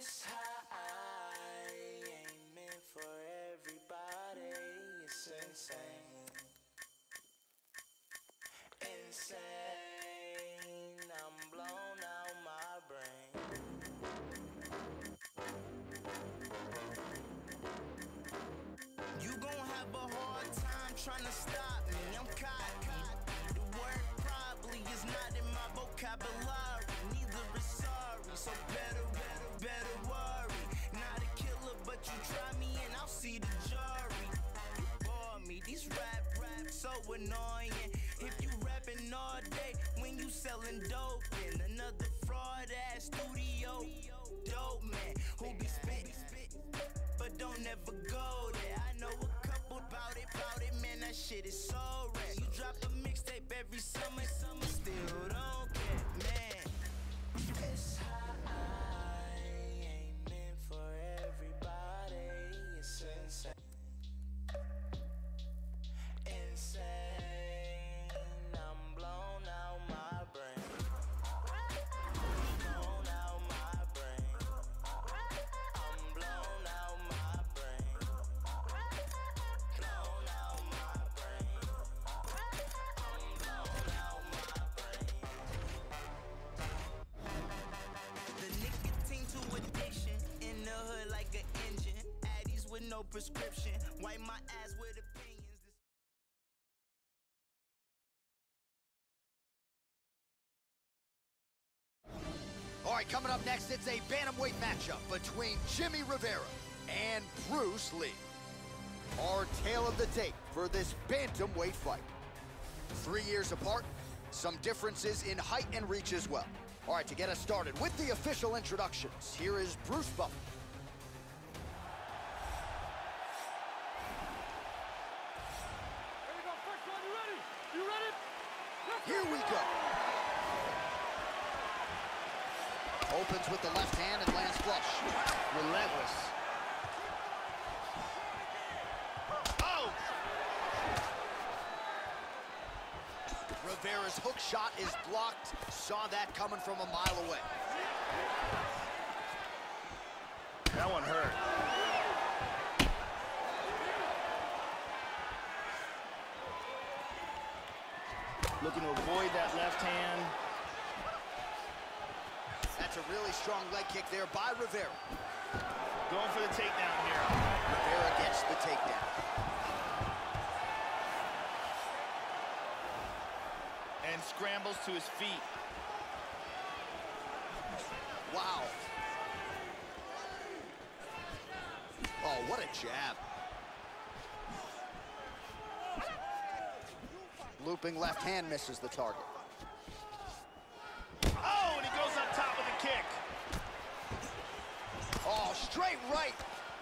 This high ain't meant for everybody. It's insane. Insane. I'm blown out my brain. You gon' have a hard time trying to stop me. I'm cocky. The word probably is not in my vocabulary. Neither is sorry. So better worry. Not a killer, but you try me and I'll see the jury. You bore me. These rap so annoying. If you rapping all day when you selling dope in another fraud ass studio dope man who be spitting but don't ever go there. I know a couple about it, man, that shit is so rare. You drop a mixtape every summer, still don't care, man. This high ain't meant for everybody. It's insane. Insane. I'm blown out my brain. Blown out my brain. I'm blown out my brain. Blown out my brain. I'm blown out my brain. The nicotine to addiction in the hood like an engine. Addies with no prescription. Wipe my ass with opinions. All right, coming up next, it's a bantamweight matchup between Jimmy Rivera and Bruce Lee. Our tale of the tape for this bantamweight fight. 3 years apart, some differences in height and reach as well. All right, to get us started with the official introductions, here is Bruce Buffer. Here we go, first one, you ready? You ready? Here we go. Opens with the left hand and lands flush. Relentless. Oh! Rivera's hook shot is blocked. Saw that coming from a mile away. That one hurt. Looking to avoid that left hand. That's a really strong leg kick there by Rivera. Going for the takedown here. Rivera gets the takedown. And scrambles to his feet. Wow. Oh, what a jab. Looping left hand misses the target. Oh, and he goes up top with a kick. Oh, straight right.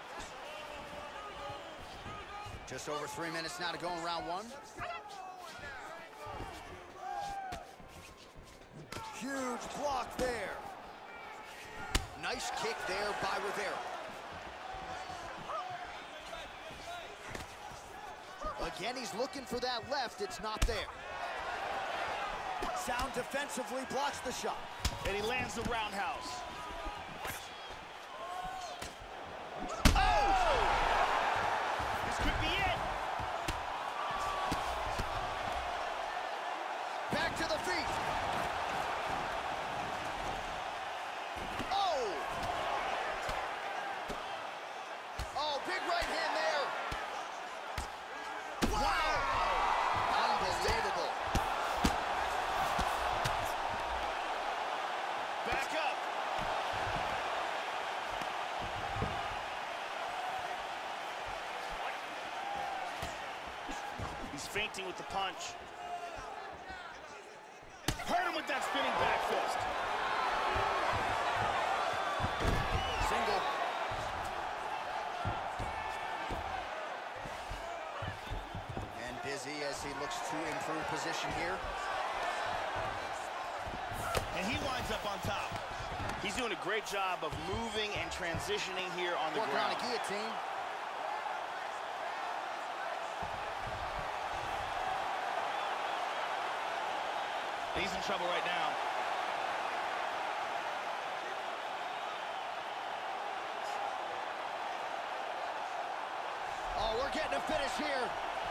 Just over 3 minutes now to go in round one. Huge block there. Nice kick there by Rivera. Again, he's looking for that left. It's not there. Sound defensively blocks the shot. And he lands the roundhouse. Oh! This could be it. Back to the feet. Oh! Oh, big right hand there. Wow! Unbelievable. Back up. He's feinting with the punch. Hurt him with that spinning back fist. Single. And busy as he looks to improve position here. And he winds up on top. He's doing a great job of moving and transitioning here on the Working ground. on a guillotine. He's in trouble right now. to finish here.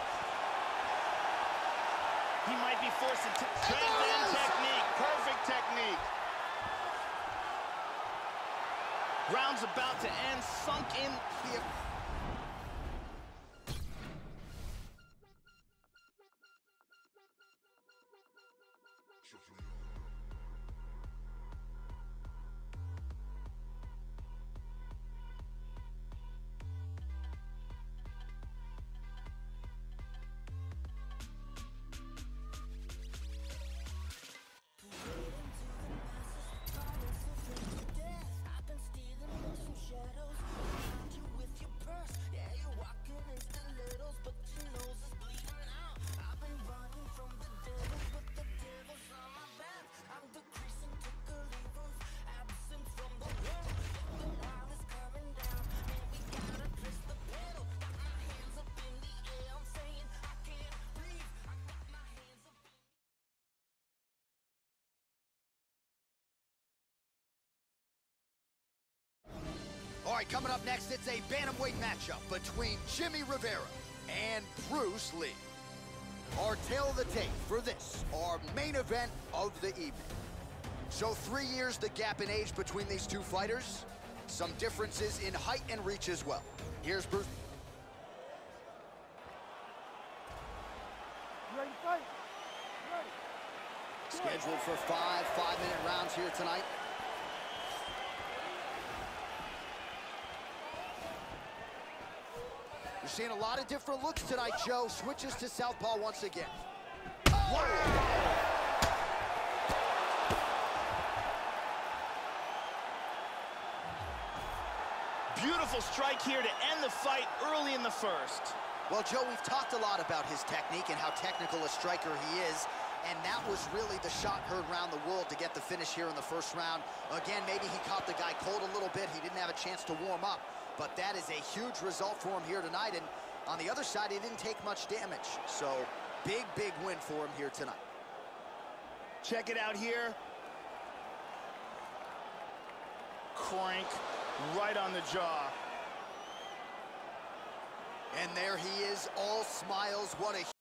He might be forced to transcend technique. Perfect technique. Round's about to end. Sunk in. All right, coming up next, it's a bantamweight matchup between Jimmy Rivera and Bruce Lee. Our tale of the tape for this, our main event of the evening. So 3 years the gap in age between these two fighters. Some differences in height and reach as well. Here's Bruce. You ready to fight? You ready? Scheduled for 5 5-minute rounds here tonight. You're seeing a lot of different looks tonight, Joe. Switches to southpaw once again. Oh! Beautiful strike here to end the fight early in the first. Well, Joe, we've talked a lot about his technique and how technical a striker he is, and that was really the shot heard around the world to get the finish here in the first round. Again, maybe he caught the guy cold a little bit. He didn't have a chance to warm up, but that is a huge result for him here tonight, and on the other side, he didn't take much damage. So, big, big win for him here tonight. Check it out here. Crank right on the jaw. And there he is, all smiles. What a